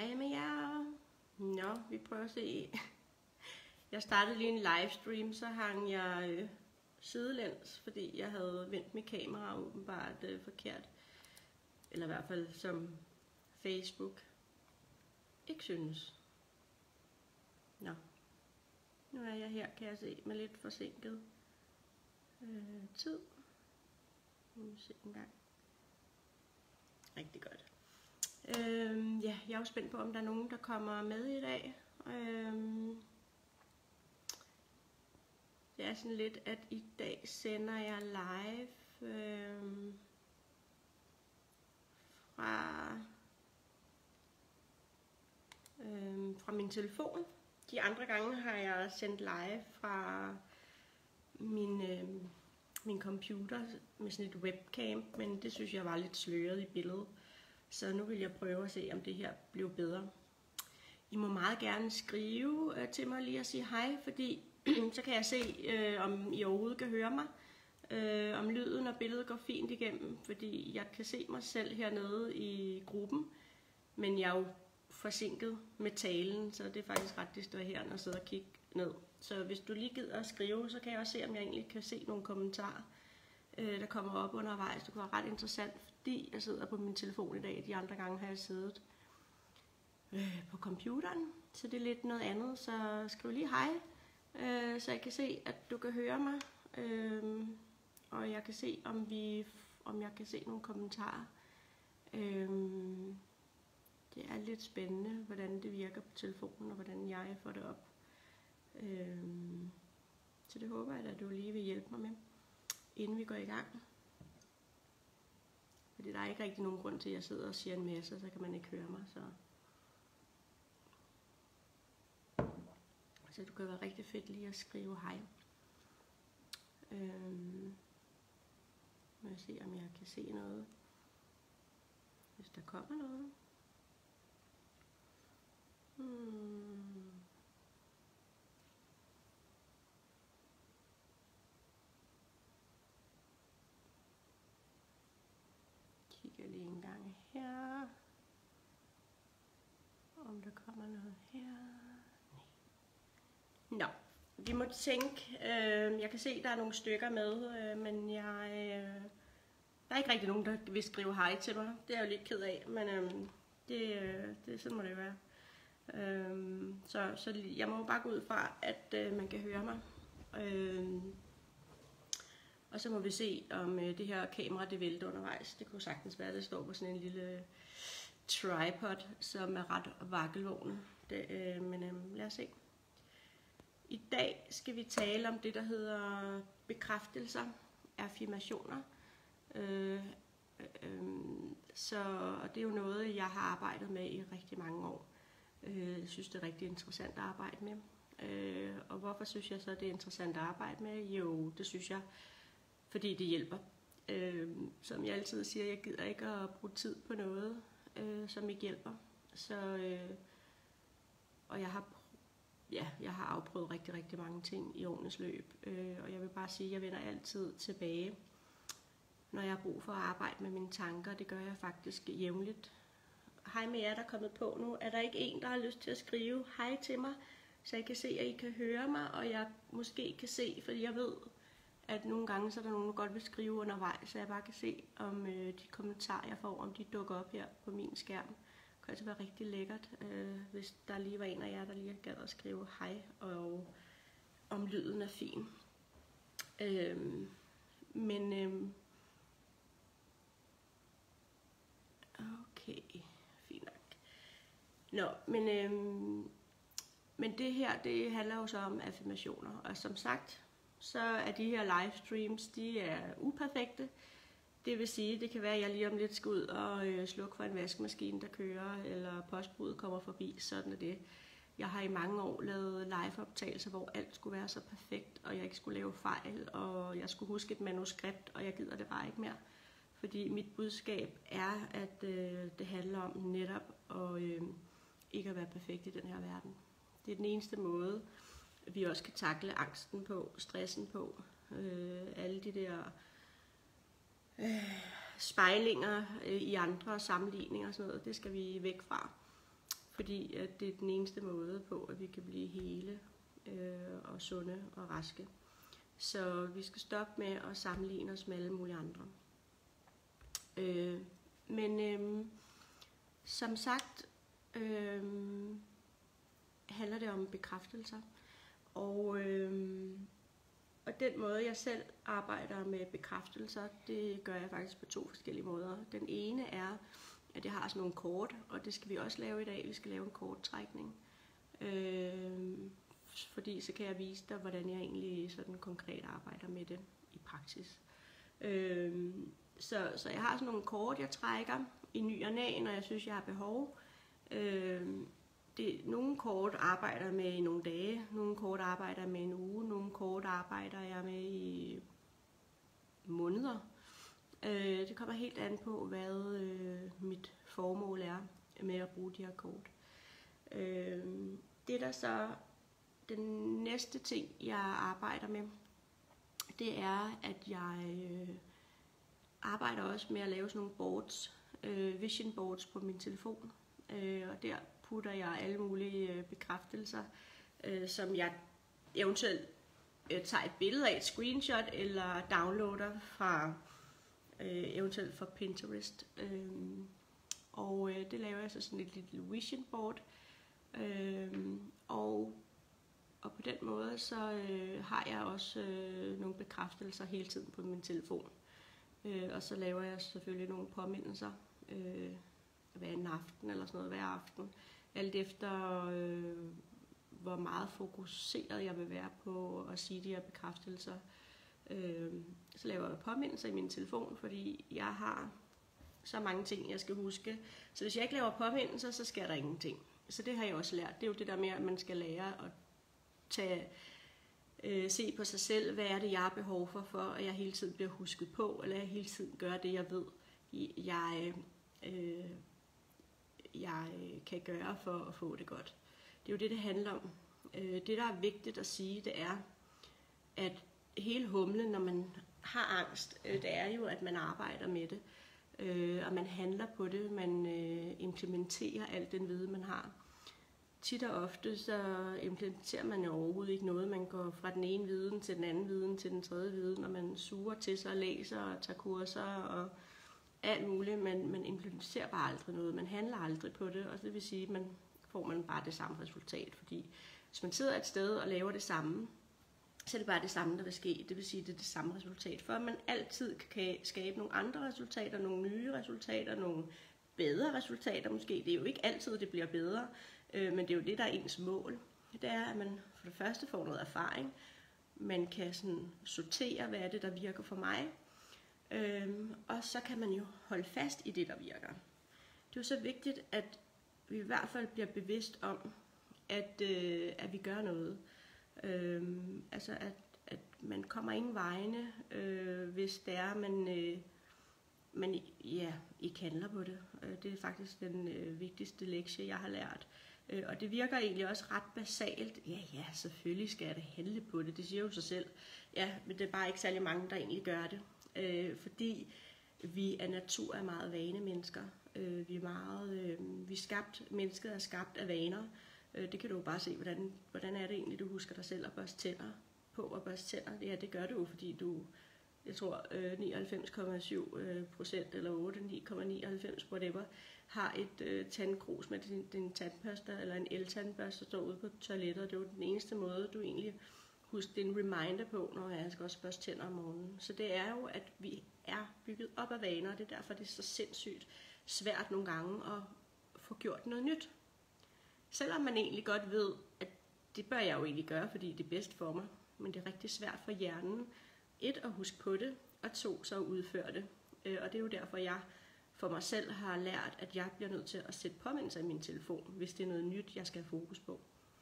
Hej med jer. Nå, vi prøver at se. Jeg startede lige en livestream, så hang jeg sidelæns, fordi jeg havde vendt mit kamera åbenbart forkert. Eller i hvert fald som Facebook ikke synes. Nå, nu er jeg her, kan jeg se, med lidt forsinket tid. Nu må vi se en gang. Rigtig godt. Ja, jeg er jo spændt på, om der er nogen, der kommer med i dag. Det er sådan lidt, at i dag sender jeg live fra min telefon. De andre gange har jeg sendt live fra min computer med sådan et webcam, men det synes jeg var lidt sløret i billedet. Så nu vil jeg prøve at se, om det her bliver bedre. I må meget gerne skrive til mig lige og sige hej, fordi så kan jeg se, om I overhovedet kan høre mig. Om lyden og billedet går fint igennem, fordi jeg kan se mig selv hernede i gruppen. Men jeg er jo forsinket med talen, så det er faktisk ret distraherende at sidde og kigge ned. Så hvis du lige gider at skrive, så kan jeg også se, om jeg egentlig kan se nogle kommentarer, der kommer op undervejs. Det kunne være ret interessant, fordi jeg sidder på min telefon i dag. De andre gange har jeg siddet på computeren, så det er lidt noget andet. Så skriv lige hej, så jeg kan se, at du kan høre mig. Og jeg kan se, om jeg kan se nogle kommentarer. Det er lidt spændende, hvordan det virker på telefonen, og hvordan jeg får det op. Så det håber jeg, at du lige vil hjælpe mig med, inden vi går i gang. Fordi der er ikke rigtig nogen grund til, at jeg sidder og siger en masse, så kan man ikke høre mig. Så det kan være rigtig fedt lige at skrive hej. Må jeg se, om jeg kan se noget, hvis der kommer noget. Kigger lige en gang her, om der kommer noget her. Nå, vi må tænke, jeg kan se, der er nogle stykker med, men der er ikke rigtig nogen, der vil skrive hej til mig. Det er jeg jo lidt ked af, men sådan må det være. Så jeg må bare gå ud fra, at man kan høre mig. Og så må vi se, om det her kamera det vælter undervejs. Det kunne sagtens være, at det står på sådan en lille tripod, som er ret vakkelvognet. Men lad os se. I dag skal vi tale om det, der hedder bekræftelser, affirmationer. Og det er jo noget, jeg har arbejdet med i rigtig mange år. Jeg synes, det er rigtig interessant at arbejde med. Og hvorfor synes jeg så, det er interessant at arbejde med? Jo, det synes jeg, fordi det hjælper. Som jeg altid siger, jeg gider ikke at bruge tid på noget, som ikke hjælper. Og jeg har afprøvet rigtig, rigtig mange ting i årenes løb. Og jeg vil bare sige, at jeg vender altid tilbage, når jeg har brug for at arbejde med mine tanker. Det gør jeg faktisk jævnligt. Hej med jer, der er kommet på nu. Er der ikke en, der har lyst til at skrive hej til mig, så jeg kan se, at I kan høre mig, og jeg måske kan se, fordi jeg ved, at nogle gange så er der nogen, der godt vil skrive undervejs, så jeg bare kan se, om de kommentarer, jeg får, om de dukker op her på min skærm. Det kan altså være rigtig lækkert, hvis der lige var en af jer, der lige gad at skrive hej, og om lyden er fin. Okay, fint nok. Nå, men det her, det handler jo så om affirmationer, og som sagt, så er de her livestreams, de er uperfekte. Det vil sige, det kan være, at jeg lige om lidt skal ud og slukke for en vaskemaskine, der kører, eller postbudet kommer forbi, sådan er det. Jeg har i mange år lavet liveoptagelser, hvor alt skulle være så perfekt, og jeg ikke skulle lave fejl, og jeg skulle huske et manuskript, og jeg gider det bare ikke mere. Fordi mit budskab er, at det handler om netop at ikke at være perfekt i den her verden. Det er den eneste måde, vi også kan takle angsten på, stressen på, alle de der spejlinger i andre, sammenligninger og sådan noget, det skal vi væk fra. fordi at det er den eneste måde på, at vi kan blive hele og sunde og raske. Så vi skal stoppe med at sammenligne os med alle mulige andre. Men som sagt handler det om bekræftelser. Og den måde, jeg selv arbejder med bekræftelser, det gør jeg faktisk på 2 forskellige måder. Den ene er, at jeg har sådan nogle kort, og det skal vi også lave i dag. Vi skal lave en korttrækning. Fordi så kan jeg vise dig, hvordan jeg egentlig sådan konkret arbejder med det i praksis. Så jeg har sådan nogle kort, jeg trækker i ny og næ, når jeg synes, jeg har behov. Nogle kort arbejder jeg med i nogle dage, nogle kort arbejder jeg med i en uge, nogle kort arbejder jeg med i måneder. Det kommer helt an på, hvad mit formål er med at bruge de her kort. Det der så den næste ting, jeg arbejder med, det er, at jeg arbejder også med at lave sådan nogle boards, vision boards på min telefon. Og der putter jeg alle mulige bekræftelser, som jeg eventuelt tager et billede af, et screenshot, eller downloader fra eventuelt fra Pinterest. Og det laver jeg så sådan et lille vision board. Og på den måde så har jeg også nogle bekræftelser hele tiden på min telefon. Og så laver jeg selvfølgelig nogle påmindelser hver en aften eller sådan noget hver aften. Alt efter hvor meget fokuseret jeg vil være på at sige de her bekræftelser. Så laver jeg påmindelser i min telefon, fordi jeg har så mange ting, jeg skal huske. Så hvis jeg ikke laver påmindelser, så sker der ingenting. Så det har jeg også lært. Det er jo det der med, at man skal lære at se på sig selv, hvad er det, jeg har behov for, at jeg hele tiden bliver husket på, eller jeg hele tiden gør det, jeg ved, jeg kan gøre for at få det godt. Det er jo det, det handler om. Det, der er vigtigt at sige, det er, at hele humlen, når man har angst, det er jo, at man arbejder med det, og man handler på det, man implementerer alt den viden, man har. Tit og ofte, så implementerer man jo overhovedet ikke noget. Man går fra den ene viden til den anden viden til den tredje viden, og man suger til sig og læser og tager kurser og alt muligt, men man implementerer bare aldrig noget. Man handler aldrig på det, og det vil sige, at får man bare det samme resultat. Fordi hvis man sidder et sted og laver det samme, så er det bare det samme, der vil ske. Det vil sige, at det er det samme resultat. For at man altid kan skabe nogle andre resultater, nogle nye resultater, nogle bedre resultater måske. Det er jo ikke altid, det bliver bedre, men det er jo det, der er ens mål. Det er, at man for det første får noget erfaring. Man kan sådan sortere, hvad er det, der virker for mig. Og så kan man jo holde fast i det, der virker. Det er jo så vigtigt, at vi i hvert fald bliver bevidst om, at vi gør noget. Altså at man kommer ingen vegne, hvis det er, man ikke handler på det. Det er faktisk den vigtigste lektie, jeg har lært. Og det virker egentlig også ret basalt. Ja, selvfølgelig skal jeg da handle på det. Det siger jo sig selv. Ja, men det er bare ikke særlig mange, der egentlig gør det. Fordi vi af natur er meget vanemennesker. Mennesket er skabt af vaner. Det kan du jo bare se, hvordan er det egentlig, du husker dig selv at børste tænder på at børste tænder. Ja, det gør du jo, fordi du, jeg tror 99,7% eller 9,99 whatever, har et tandkrus med din tandpasta eller en el-tandbørste, der står ude på toilettet. Det er jo den eneste måde, du egentlig husker det en reminder på, når jeg skal også børste tænder om morgenen. Så det er jo, at vi er bygget op af vaner, og det er derfor, det er så sindssygt svært nogle gange at få gjort noget nyt. Selvom man egentlig godt ved, at det bør jeg jo egentlig gøre, fordi det er bedst for mig. Men det er rigtig svært for hjernen, 1 at huske på det, og 2 så at udføre det. Og det er jo derfor, jeg for mig selv har lært, at jeg bliver nødt til at sætte påmindelser i min telefon, hvis det er noget nyt, jeg skal have fokus på.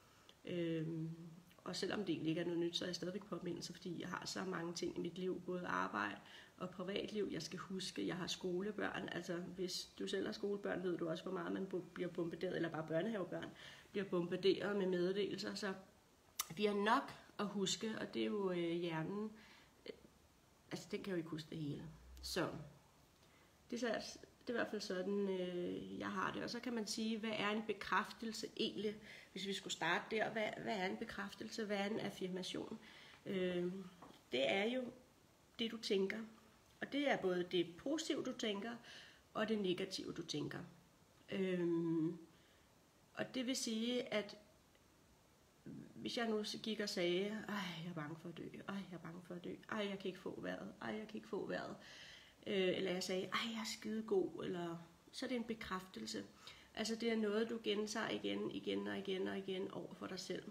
Og selvom det egentlig ikke er noget nyt, så er jeg stadigvæk påmindelser, fordi jeg har så mange ting i mit liv, både arbejde og privatliv. Jeg skal huske, jeg har skolebørn. Altså hvis du selv har skolebørn, ved du også, hvor meget man bliver bombarderet, eller bare børnehavebørn bliver bombarderet med meddelelser. Så vi har nok at huske, og det er jo hjernen. Altså den kan jo ikke huske det hele. Så det er Det er i hvert fald sådan, jeg har det. Og så kan man sige, hvad er en bekræftelse egentlig? Hvis vi skulle starte der, hvad er en bekræftelse? Hvad er en affirmation? Det er jo det, du tænker. Og det er både det positive, du tænker, og det negative, du tænker. Og det vil sige, at hvis jeg nu gik og sagde, jeg er bange for at dø, jeg er bange for at dø, jeg kan ikke få vejret, jeg kan ikke få vejret, eller jeg sagde, jeg er skide god, eller så er det en bekræftelse. Altså det er noget, du gentager igen over for dig selv.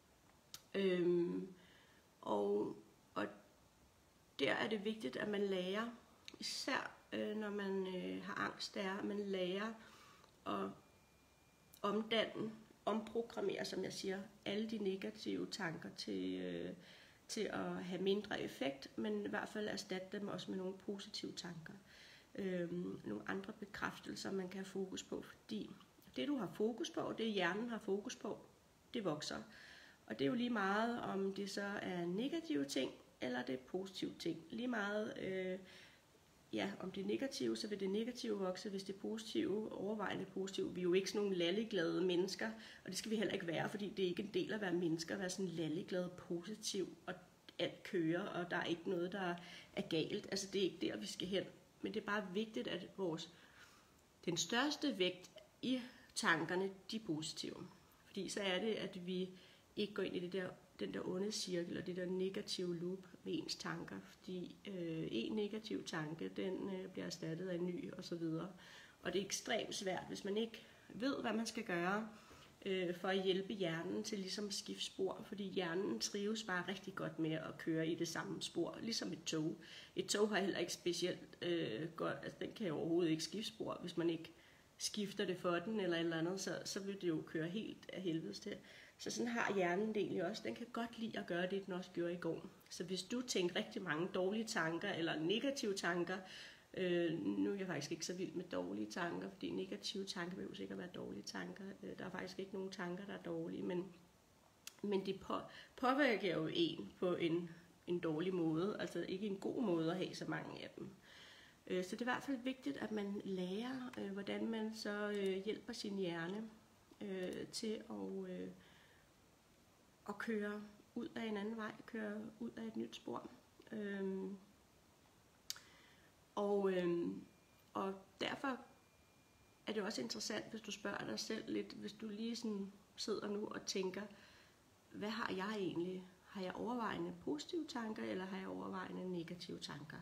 Og der er det vigtigt, at man lærer, især når man har angst, det er, at man lærer at omprogrammere, som jeg siger, alle de negative tanker til at have mindre effekt, men i hvert fald erstatte dem også med nogle positive tanker. Nogle andre bekræftelser, man kan have fokus på, fordi det du har fokus på, det hjernen har fokus på, det vokser. Og det er jo lige meget, om det så er negative ting, eller det er positive ting. Lige meget, om det er negative, så vil det negative vokse, hvis det er positive, overvejende positive. Vi er jo ikke sådan nogle lalleglade mennesker, og det skal vi heller ikke være, fordi det er ikke en del af at være mennesker, at være sådan lalleglade, positiv, og alt kører, og der er ikke noget, der er galt. Altså det er ikke der, vi skal hen. Men det er bare vigtigt, at den største vægt i tankerne, de er positive. Fordi så er det, at vi ikke går ind i den der onde cirkel og det der negative loop med ens tanker. Fordi en negativ tanke, den bliver erstattet af en ny og så videre. Og det er ekstremt svært, hvis man ikke ved, hvad man skal gøre for at hjælpe hjernen til ligesom at skifte spor. Fordi hjernen trives bare rigtig godt med at køre i det samme spor, ligesom et tog. Et tog har heller ikke specielt godt, altså den kan jo overhovedet ikke skifte spor, hvis man ikke skifter det for den eller et eller andet, så vil det jo køre helt af helvedes til. Så sådan har hjernen det egentlig også. Den kan godt lide at gøre det, den også gjorde i går. Så hvis du tænker rigtig mange dårlige tanker eller negative tanker, nu er jeg faktisk ikke så vild med dårlige tanker, fordi negative tanker vil jo sikkert være dårlige tanker. Der er faktisk ikke nogen tanker, der er dårlige, men de påvirker jo en på en dårlig måde, altså ikke en god måde at have så mange af dem. Så det er i hvert fald vigtigt, at man lærer, hvordan man så hjælper sin hjerne til at køre ud af en anden vej, køre ud af et nyt spor. Og derfor er det også interessant, hvis du spørger dig selv lidt, hvis du lige sådan sidder nu og tænker, hvad har jeg egentlig? Har jeg overvejende positive tanker, eller har jeg overvejende negative tanker?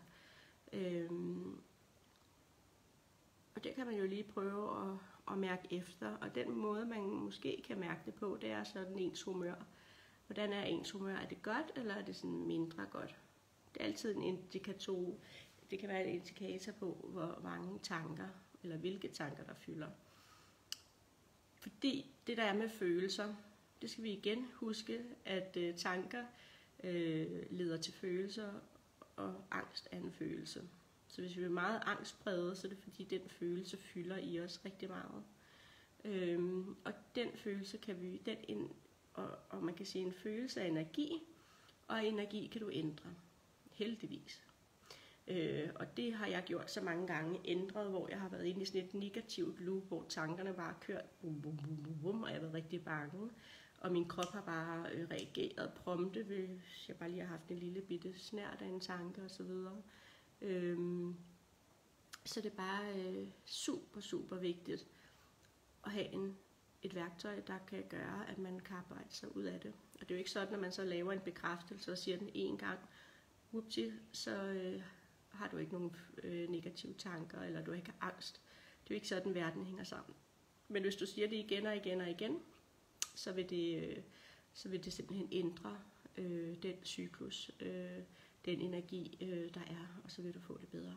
Og det kan man jo lige prøve at mærke efter, og den måde man måske kan mærke det på, det er sådan ens humør. Hvordan er ens humør? Er det godt, eller er det sådan mindre godt? Det er altid en indikator. Det kan være en indikator på, hvor mange tanker, eller hvilke tanker, der fylder. Fordi det der er med følelser, det skal vi igen huske, at tanker leder til følelser, og angst er en følelse. Så hvis vi er meget angstpræget, så er det fordi den følelse fylder i os rigtig meget. Og den følelse kan vi, og man kan sige en følelse af energi, og energi kan du ændre, heldigvis. Og det har jeg gjort så mange gange, ændret, hvor jeg har været inde i sådan et negativt loop, hvor tankerne bare har kørt, bum, bum, bum, bum, bum, og jeg har været rigtig bange. Og min krop har bare reageret prompte, hvis jeg bare lige har haft en lille bitte snært af en tanke osv. Så det er bare super, super vigtigt at have et værktøj, der kan gøre, at man kan arbejde sig ud af det. Og det er jo ikke sådan, at man så laver en bekræftelse og siger den en gang, whoopty, så har du ikke nogen negative tanker, eller du har ikke angst. Det er jo ikke sådan, verden hænger sammen. Men hvis du siger det igen og igen og igen, så vil det simpelthen ændre den cyklus, den energi, der er, og så vil du få det bedre.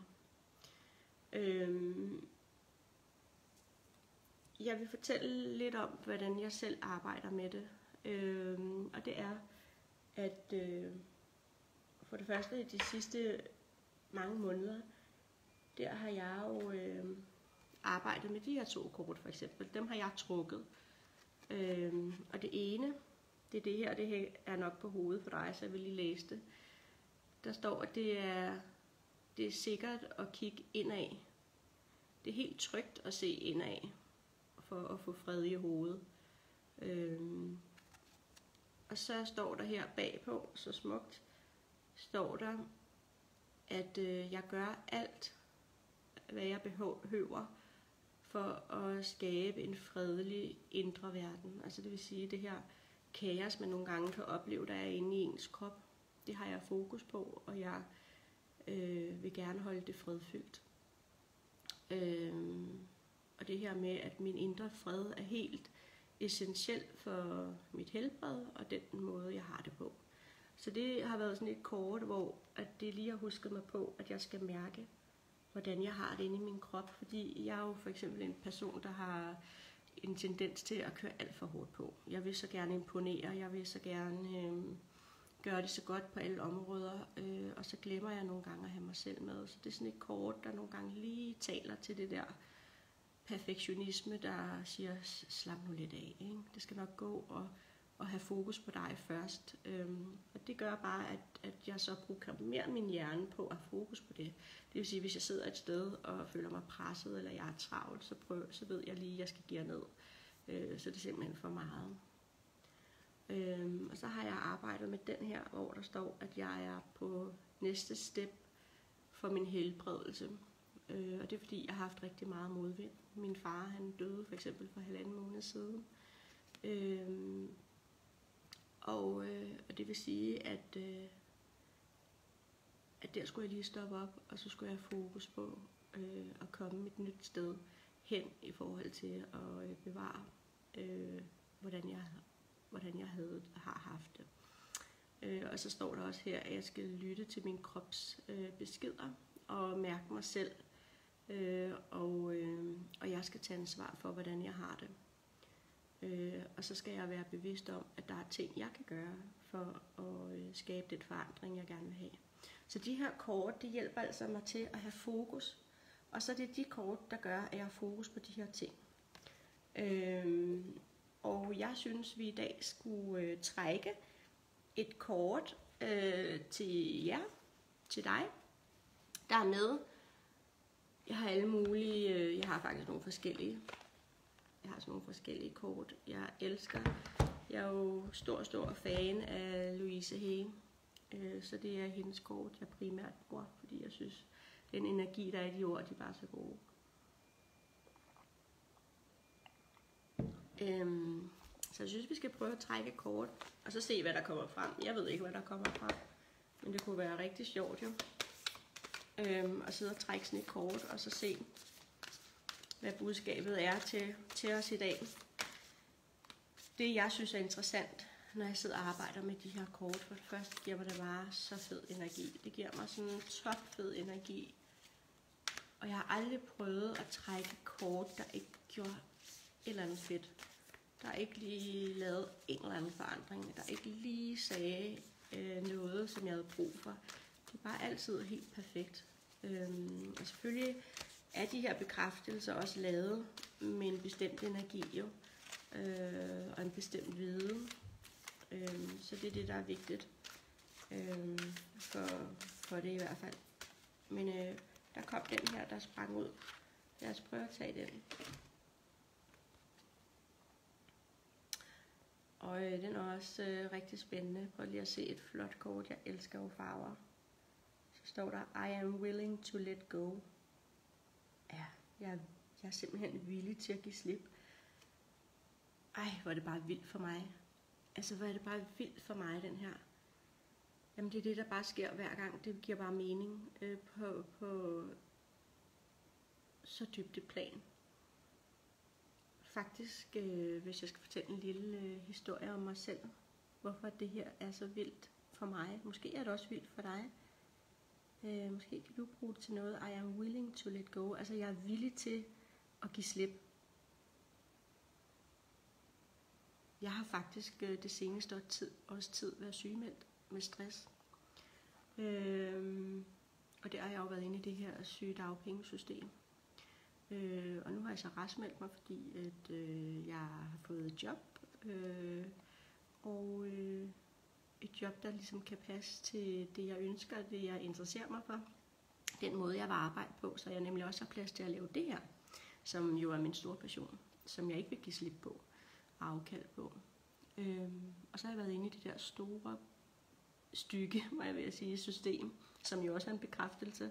Jeg vil fortælle lidt om, hvordan jeg selv arbejder med det. Og det er, at for det første i de sidste mange måneder, der har jeg jo arbejdet med de her 2 kort for eksempel. Dem har jeg trukket. Og det ene, det er det her, det er nok på hovedet for dig, så jeg vil lige læse det. Der står, at det er sikkert at kigge indad. det er helt trygt at se indad, for at få fred i hovedet. Og så står der her bagpå, så smukt, står der, at jeg gør alt, hvad jeg behøver, for at skabe en fredelig indre verden. Altså det vil sige, det her kaos, man nogle gange kan opleve, der er inde i ens krop, det har jeg fokus på, og jeg vil gerne holde det fredfyldt. Og det her med, at min indre fred er helt essentiel for mit helbred, og den måde, jeg har det på. Så det har været sådan et kort, hvor at det lige har husket mig på, at jeg skal mærke, hvordan jeg har det inde i min krop. Fordi jeg er jo for eksempel en person, der har en tendens til at køre alt for hårdt på. Jeg vil så gerne imponere, jeg vil så gerne gøre det så godt på alle områder, og så glemmer jeg nogle gange at have mig selv med. Så det er sådan et kort, der nogle gange lige taler til det der perfektionisme, der siger, slap nu lidt af, ikke? Det skal nok gå, og have fokus på dig først. Og det gør bare, at jeg så programmerer min hjerne på at have fokus på det. Det vil sige, hvis jeg sidder et sted og føler mig presset, eller jeg er travlt, så ved jeg lige, at jeg skal give ned. Så det er simpelthen for meget. Og så har jeg arbejdet med den her, hvor der står, at jeg er på næste step for min helbredelse. Og det er fordi, jeg har haft rigtig meget modvind. Min far, han døde for eksempel for 1,5 måned siden. Og det vil sige, at der skulle jeg lige stoppe op, og så skulle jeg have fokus på at komme et nyt sted hen i forhold til at bevare, hvordan jeg har haft det. Og så står der også her, at jeg skal lytte til min krops beskeder og mærke mig selv, og jeg skal tage ansvar for, hvordan jeg har det. Og så skal jeg være bevidst om, at der er ting, jeg kan gøre for at skabe den forandring, jeg gerne vil have. Så de her kort, det hjælper altså mig til at have fokus. Og så er det de kort, der gør, at jeg har fokus på de her ting. Og jeg synes, vi i dag skulle trække et kort til jer, til dig, der er med. Jeg har alle mulige, jeg har faktisk nogle forskellige. Jeg har sådan nogle forskellige kort, jeg elsker. Jeg er jo stor fan af Louise Hay, så det er hendes kort, jeg primært bruger, fordi jeg synes, den energi, der er i de ord, de er bare så gode. Så jeg synes, vi skal prøve at trække et kort, og så se, hvad der kommer frem. Jeg ved ikke, hvad der kommer frem, men det kunne være rigtig sjovt jo. At sidde og trække sådan et kort, og så se, hvad budskabet er til os i dag. Det, jeg synes er interessant, når jeg sidder og arbejder med de her kort, for det første giver mig det bare så fed energi. Det giver mig sådan en topfed energi. Og jeg har aldrig prøvet at trække kort, der ikke gjorde et eller andet fedt. Der ikke lige lavet en eller anden forandring. Der ikke lige sagde noget, som jeg havde brug for. Det er bare altid helt perfekt. Og selvfølgelig er de her bekræftelser også lavet med en bestemt energi jo, og en bestemt viden. Så det er det, der er vigtigt for det i hvert fald. Men der kom den her, der sprang ud. Lad os prøve at tage den. Og den er også rigtig spændende. Prøv lige at se et flot kort. Jeg elsker jo farver. Så står der, I am willing to let go. Ja, jeg er simpelthen villig til at give slip. Ej, hvor er det bare vildt for mig. Altså, hvor er det bare vildt for mig, den her. Jamen, det er det, der bare sker hver gang. Det giver bare mening på så dybt et plan. Faktisk, hvis jeg skal fortælle en lille historie om mig selv, hvorfor det her er så vildt for mig. Måske er det også vildt for dig. Måske kan du bruge det til noget. I am willing to let go. Altså, jeg er villig til at give slip. Jeg har faktisk det seneste års tid været sygemeldt med stress. Og der har jeg jo været inde i det her sygedagpengesystem. Og nu har jeg så raskmeldt mig, fordi at, jeg har fået job. Og et job, der ligesom kan passe til det, jeg ønsker, det jeg interesserer mig for. Den måde, jeg vil arbejde på, så jeg nemlig også har plads til at lave det her. som jo er min store passion, som jeg ikke vil give slip på og afkald på. Og så har jeg været inde i det der store stykke, må jeg vil sige, system, som jo også er en bekræftelse.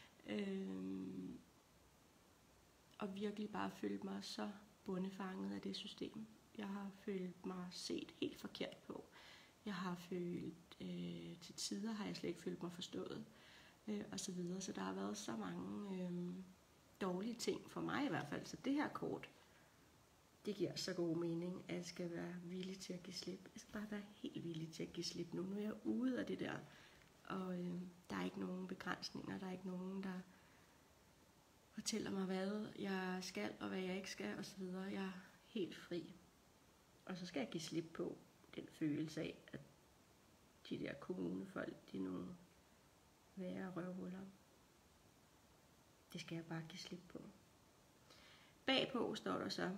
Og virkelig bare følt mig så bundefanget af det system. Jeg har følt mig set helt forkert på. Jeg har følt, til tider har jeg slet ikke følt mig forstået, og så videre. Så der har været så mange dårlige ting, for mig i hvert fald. Så det her kort, det giver så god mening, at jeg skal være villig til at give slip. Jeg skal bare være helt villig til at give slip nu. Nu er jeg ude af det der, og der er ikke nogen begrænsninger. Der er ikke nogen, der fortæller mig, hvad jeg skal, og hvad jeg ikke skal, og så videre. Jeg er helt fri. Og så skal jeg give slip på den følelse af, at de der kommunefolk, de er nogle værre røvhuller. Det skal jeg bare give slip på. Bagpå står der så: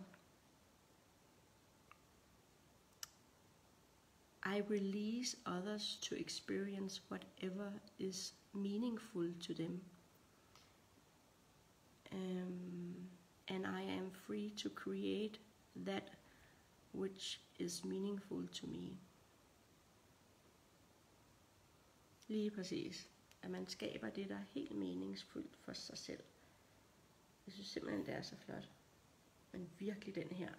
I release others to experience whatever is meaningful to them. And I am free to create that which is meaningful to me. Lige præcis. At man skaber det, der er helt meningsfuldt for sig selv. Jeg synes simpelthen, det er så flot. Men virkelig den her,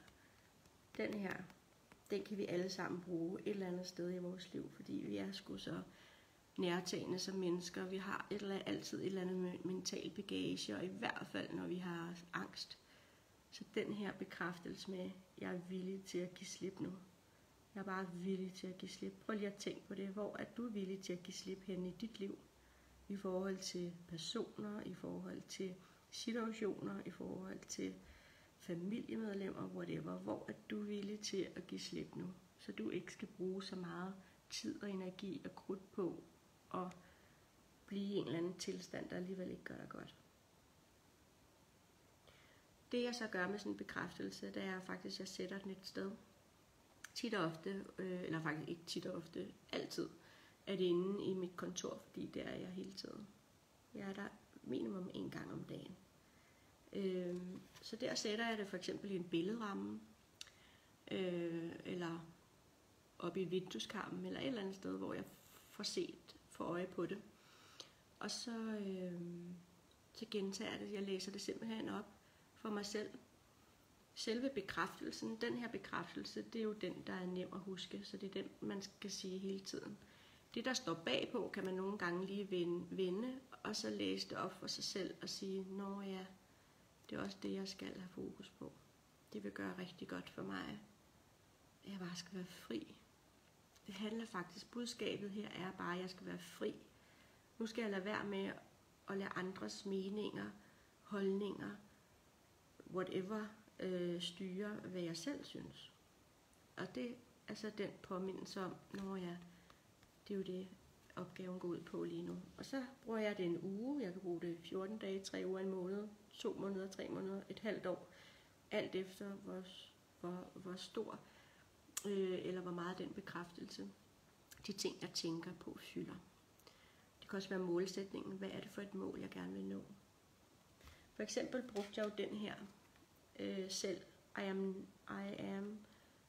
den kan vi alle sammen bruge et eller andet sted i vores liv, fordi vi er sgu så nærtagende som mennesker. Vi har altid et eller andet mental bagage, og i hvert fald når vi har angst. Så den her bekræftelse med, jeg er villig til at give slip nu. Jeg er bare villig til at give slip. Prøv lige at tænke på det. Hvor er du villig til at give slip hen i dit liv? I forhold til personer, i forhold til situationer, i forhold til familiemedlemmer, whatever. Hvor er du villig til at give slip nu? Så du ikke skal bruge så meget tid og energi og krudt på at blive i en eller anden tilstand, der alligevel ikke gør dig godt. Det jeg så gør med sådan en bekræftelse, det er faktisk, at jeg sætter den et sted. Tit og ofte, eller faktisk ikke tit og ofte, altid er det inde i mit kontor, fordi der er jeg hele tiden. Jeg er der minimum 1 gang om dagen. Så der sætter jeg det for eksempel i en billedramme, eller op i vindueskarmen, eller et eller andet sted, hvor jeg får øje på det. Og så gentager jeg det. Jeg læser det simpelthen op for mig selv. Selve bekræftelsen, den her bekræftelse, det er jo den, der er nem at huske, så det er den, man skal sige hele tiden. Det, der står bagpå, kan man nogle gange lige vende, og så læse det op for sig selv og sige, nå ja, det er også det, jeg skal have fokus på. Det vil gøre rigtig godt for mig. Jeg bare skal være fri. Det handler faktisk, budskabet her er bare, at jeg skal være fri. Nu skal jeg lade være med at lade andres meninger, holdninger, whatever, styre, hvad jeg selv synes. Og det er så den påmindelse om, når jeg, det er jo det, opgaven går ud på lige nu. Og så bruger jeg det en uge, jeg kan bruge det 14 dage, 3 uger, en måned, 2 måneder, 3 måneder, et halvt år, alt efter hvor stor, eller hvor meget den bekræftelse, de ting, jeg tænker på, fylder. Det kan også være målsætningen, hvad er det for et mål, jeg gerne vil nå. For eksempel brugte jeg jo den her, selv, I am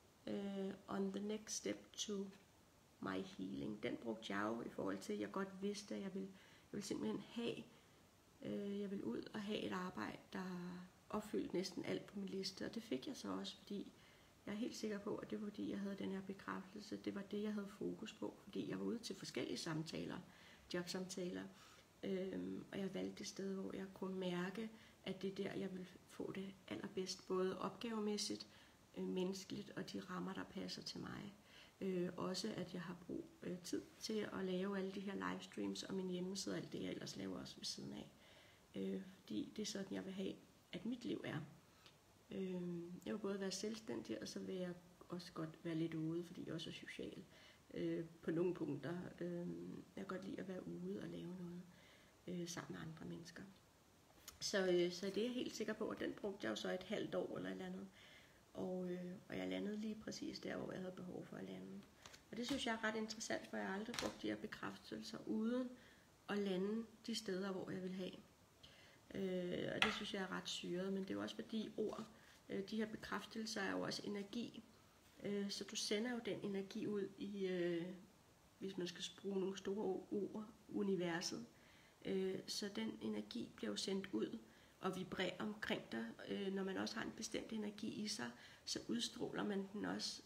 on the next step to my healing. Den brugte jeg jo i forhold til, at jeg godt vidste, at jeg ville simpelthen have, jeg ville ud og have et arbejde, der opfyldte næsten alt på min liste. Og det fik jeg så også, fordi jeg er helt sikker på, at det var fordi, jeg havde den her bekræftelse. Det var det, jeg havde fokus på, fordi jeg var ude til forskellige samtaler, jobsamtaler. Og jeg valgte et sted, hvor jeg kunne mærke, at det er der, jeg ville få det allerbedst, både opgavemæssigt, menneskeligt og de rammer, der passer til mig. Også at jeg har brug tid til at lave alle de her livestreams og min hjemmeside og alt det, jeg ellers laver også ved siden af. Fordi det er sådan, jeg vil have, at mit liv er. Jeg vil både være selvstændig, og så vil jeg også godt være lidt ude, fordi jeg også er social på nogle punkter. Jeg kan godt lide at være ude og lave noget sammen med andre mennesker. Så det er jeg helt sikker på, at den brugte jeg jo så et halvt år eller et eller andet. Og jeg landede lige præcis der, hvor jeg havde behov for at lande. Og det synes jeg er ret interessant, for jeg har aldrig brugt de her bekræftelser uden at lande de steder, hvor jeg vil have. Og det synes jeg er ret syret, men det er jo også fordi ord, de her bekræftelser er jo også energi, så du sender jo den energi ud i, hvis man skal bruge nogle store ord, universet. Så den energi bliver jo sendt ud og vibrerer omkring dig. Når man også har en bestemt energi i sig, så udstråler man den også.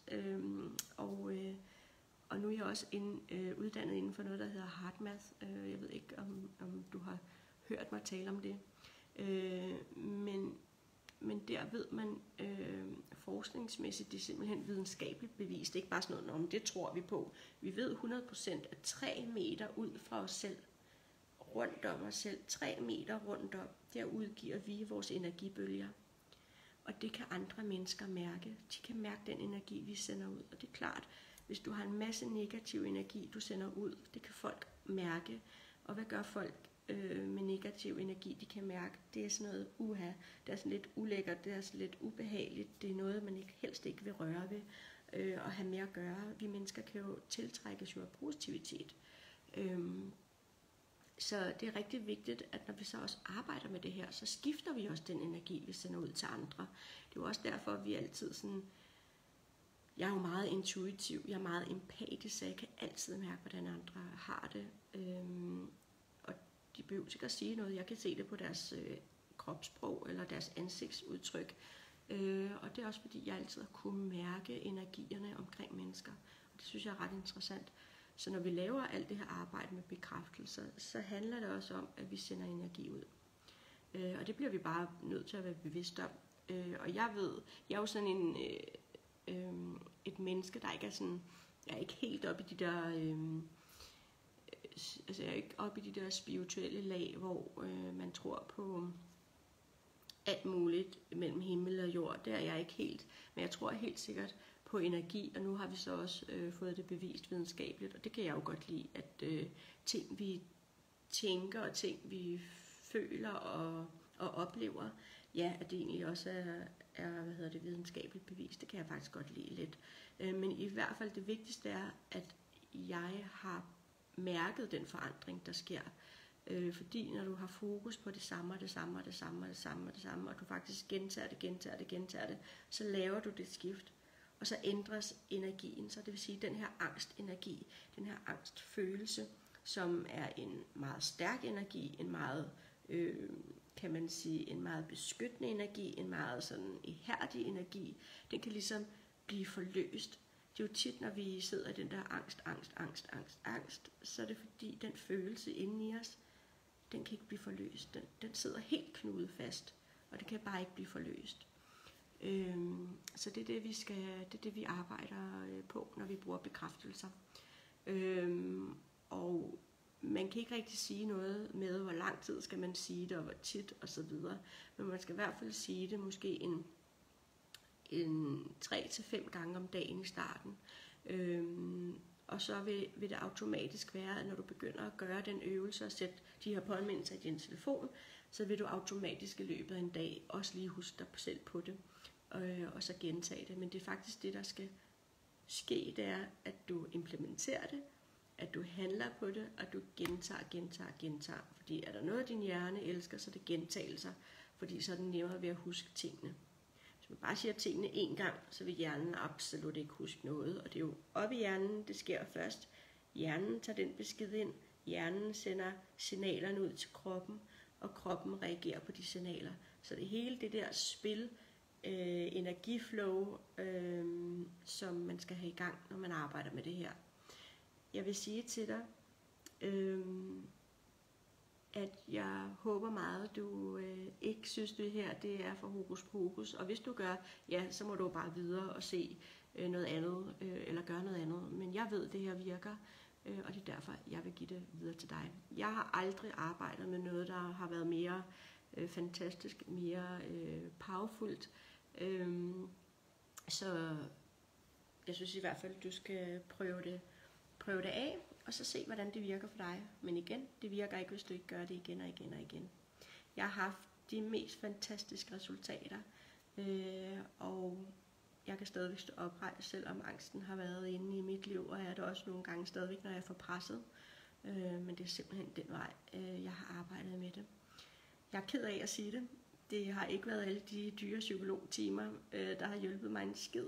Og nu er jeg også uddannet inden for noget, der hedder HeartMath. Jeg ved ikke, om du har hørt mig tale om det. Men der ved man forskningsmæssigt, det er simpelthen videnskabeligt bevist. Det er ikke bare sådan noget, det tror vi på. Vi ved 100%, at 3 meter ud fra os selv, rundt om os selv, 3 meter rundt om, der udgiver vi vores energibølger. Og det kan andre mennesker mærke. De kan mærke den energi, vi sender ud. Og det er klart, hvis du har en masse negativ energi, du sender ud, det kan folk mærke. Og hvad gør folk med negativ energi, de kan mærke? Det er sådan noget det er sådan lidt ulækkert, det er sådan lidt ubehageligt, det er noget, man helst ikke vil røre ved og have mere at gøre. Vi mennesker kan jo tiltrækkes af positivitet. Så det er rigtig vigtigt, at når vi så også arbejder med det her, så skifter vi også den energi, vi sender ud til andre. Det er jo også derfor, at vi altid sådan... Jeg er jo meget intuitiv, jeg er meget empatisk, så jeg kan altid mærke, hvordan andre har det. Og de behøver ikke at sige noget. Jeg kan se det på deres kropssprog eller deres ansigtsudtryk. Og det er også fordi, jeg altid har kunnet mærke energierne omkring mennesker. Og det synes jeg er ret interessant. Så når vi laver alt det her arbejde med bekræftelser, så handler det også om, at vi sender energi ud. Og det bliver vi bare nødt til at være bevidst om. Og jeg er jo sådan et menneske, der ikke er sådan, jeg er ikke helt oppe i de der, jeg er ikke oppe i de der spirituelle lag, hvor man tror på alt muligt mellem himmel og jord. Det er jeg ikke helt, men jeg tror helt sikkert på energi, og nu har vi så også fået det bevist videnskabeligt, og det kan jeg jo godt lide, at ting vi tænker, og ting vi føler og oplever, ja, at det egentlig også er videnskabeligt bevist. Det kan jeg faktisk godt lide lidt. Men i hvert fald det vigtigste er, at jeg har mærket den forandring, der sker. Fordi når du har fokus på det samme, og du faktisk gentager det, så laver du det skift, og så ændres energien. Så det vil sige, den her angstenergi, den her angstfølelse, som er en meget stærk energi, en meget, kan man sige, en meget beskyttende energi, en meget sådan ihærdig energi, den kan ligesom blive forløst. Det er jo tit, når vi sidder i den der angst, så er det fordi, den følelse inde i os, den kan ikke blive forløst. Den sidder helt knudet fast, og det kan bare ikke blive forløst. Så det er det, vi arbejder på, når vi bruger bekræftelser. Og man kan ikke rigtig sige noget med, hvor lang tid skal man sige det, og hvor tit og så videre. Men man skal i hvert fald sige det måske en 3-5 gange om dagen i starten. Og så vil det automatisk være, at når du begynder at gøre den øvelse og sætte de her påmindelser i din telefon, så vil du automatisk i løbet af en dag også lige huske dig selv på det, og så gentage det. Men det er faktisk det, der skal ske, det er, at du implementerer det, at du handler på det, og du gentager. Fordi er der noget, din hjerne elsker, så er det gentagelser, fordi så er den nemmere ved at huske tingene. Hvis man bare siger tingene én gang, så vil hjernen absolut ikke huske noget. Og det er jo op i hjernen, det sker først. Hjernen tager den besked ind. Hjernen sender signalerne ud til kroppen, og kroppen reagerer på de signaler. Så det hele det der spil, energiflow, som man skal have i gang, når man arbejder med det her. Jeg vil sige til dig, at jeg håber meget, at du ikke synes, det her det er for hokus pokus. Og hvis du gør, ja, så må du bare videre og se noget andet, eller gøre noget andet. Men jeg ved, at det her virker, og det er derfor, jeg vil give det videre til dig. Jeg har aldrig arbejdet med noget, der har været mere fantastisk, mere powerfult. Så jeg synes i hvert fald, at du skal prøve det af, og så se, hvordan det virker for dig. Men igen, det virker ikke, hvis du ikke gør det igen og igen. Jeg har haft de mest fantastiske resultater, og jeg kan stadigvæk stå oprejst, selvom angsten har været inde i mit liv, og er det også nogle gange stadigvæk, når jeg er for presset. Men det er simpelthen den vej, jeg har arbejdet med det. Jeg er ked af at sige det. Det har ikke været alle de dyre psykologtimer, der har hjulpet mig en skid.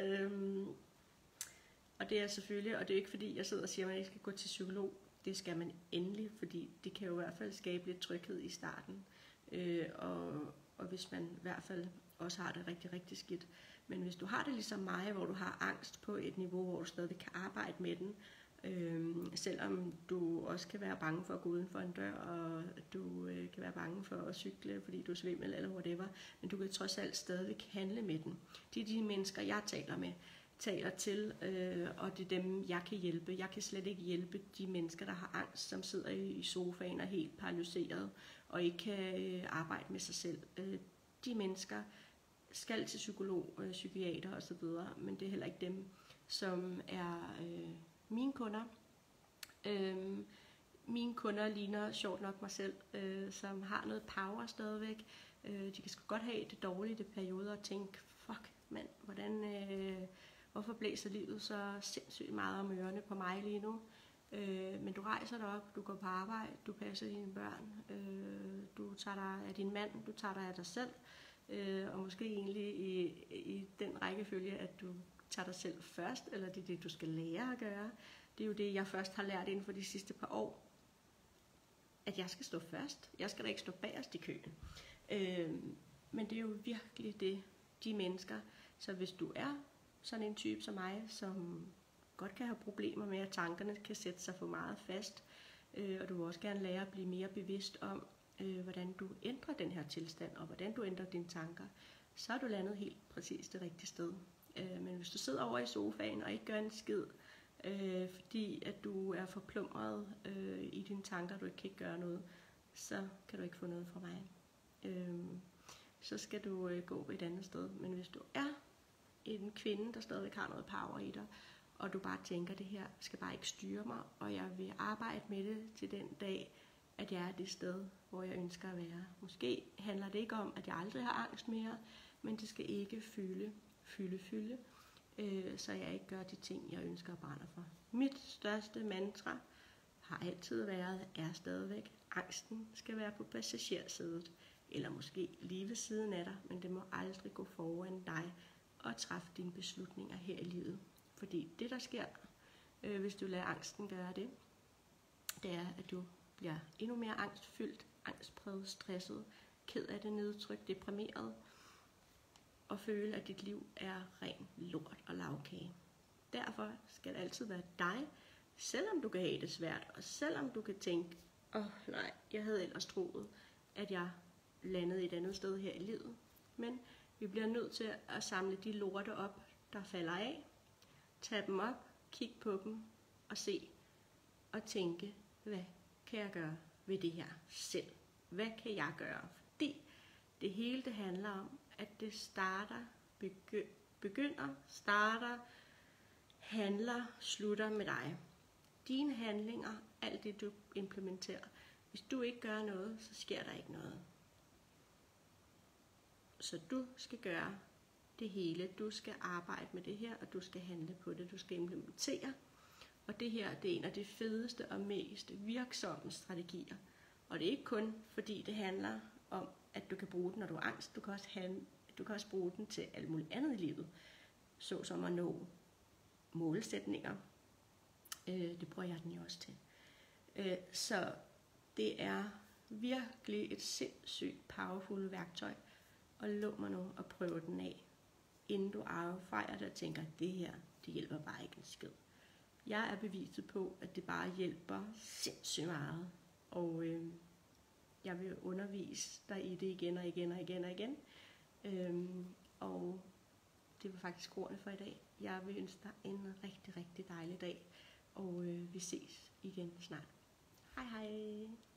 Og det er selvfølgelig, og det er ikke fordi, jeg sidder og siger, at man ikke skal gå til psykolog. Det skal man endelig, fordi det kan jo i hvert fald skabe lidt tryghed i starten. Og hvis man i hvert fald også har det rigtig, rigtig skidt. Men hvis du har det ligesom mig, hvor du har angst på et niveau, hvor du stadig kan arbejde med den, selvom du også kan være bange for at gå uden for en dør, og du kan være bange for at cykle, fordi du er svimmel eller whatever, men du kan trods alt stadig handle med den. Det er de mennesker, jeg taler til, og det er dem, jeg kan hjælpe. Jeg kan slet ikke hjælpe de mennesker, der har angst, som sidder i sofaen og helt paralyseret, og ikke kan arbejde med sig selv. De mennesker skal til psykolog, psykiater osv., men det er heller ikke dem, som er mine kunder. Mine kunder ligner sjovt nok mig selv, som har noget power stadigvæk. De kan sgu godt have det dårligt i perioder og tænke, fuck mand, hvorfor blæser livet så sindssygt meget om ørerne på mig lige nu? Men du rejser dig op, du går på arbejde, du passer dine børn, du tager dig af din mand, du tager dig af dig selv, og måske egentlig i den rækkefølge, at du tager dig selv først, eller det er det, du skal lære at gøre. Det er jo det, jeg først har lært inden for de sidste par år, at jeg skal stå først. Jeg skal da ikke stå bagerst i køen. Men det er jo virkelig det, de mennesker. Så hvis du er sådan en type som mig, som godt kan have problemer med, at tankerne kan sætte sig for meget fast, og du vil også gerne lære at blive mere bevidst om, hvordan du ændrer den her tilstand, og hvordan du ændrer dine tanker, så er du landet helt præcis det rigtige sted. Men hvis du sidder over i sofaen og ikke gør en skid, fordi at du er forplumret i dine tanker, du ikke kan gøre noget, så kan du ikke få noget fra mig. Så skal du gå et andet sted. Men hvis du er en kvinde, der stadig har noget power i dig, og du bare tænker, det her skal bare ikke styre mig, og jeg vil arbejde med det til den dag, at jeg er det sted, hvor jeg ønsker at være. Måske handler det ikke om, at jeg aldrig har angst mere, men det skal ikke fylde, så jeg ikke gør de ting, jeg ønsker at brænde for. Mit største mantra har altid været, er stadigvæk, angsten skal være på passagersædet, eller måske lige ved siden af dig, men det må aldrig gå foran dig og træffe dine beslutninger her i livet. Fordi det, der sker, hvis du lader angsten gøre det, det er, at du bliver endnu mere angstfyldt, angstpræget, stresset, ked af det, nedtrykt, deprimeret, og føle, at dit liv er ren lort og lavkage. Derfor skal det altid være dig, selvom du kan have det svært, og selvom du kan tænke, nej, jeg havde ellers troet, at jeg landede et andet sted her i livet. Men vi bliver nødt til at samle de lorte op, der falder af, tage dem op, kigge på dem og se og tænke, hvad kan jeg gøre ved det her selv? Hvad kan jeg gøre? Fordi det hele det handler om, at det handler, slutter med dig. Dine handlinger, alt det du implementerer. Hvis du ikke gør noget, så sker der ikke noget. Så du skal gøre det hele. Du skal arbejde med det her, og du skal handle på det. Du skal implementere. Og det her, det er en af de fedeste og mest virksomme strategier. Og det er ikke kun fordi det handler om, at du kan bruge den, når du er angst. Du kan også bruge den til alt muligt andet i livet. Såsom at nå målsætninger. Det bruger jeg den jo også til. Så det er virkelig et sindssygt powerful værktøj. Og lov mig nu at prøve den af, inden du affejer det og tænker, at det her, det hjælper bare ikke en skid. Jeg er beviset på, at det bare hjælper sindssygt meget. Og jeg vil undervise dig i det igen og igen og igen og igen. Og det var faktisk ordene for i dag. Jeg vil ønske dig en rigtig, rigtig dejlig dag. Og vi ses igen snart. Hej hej!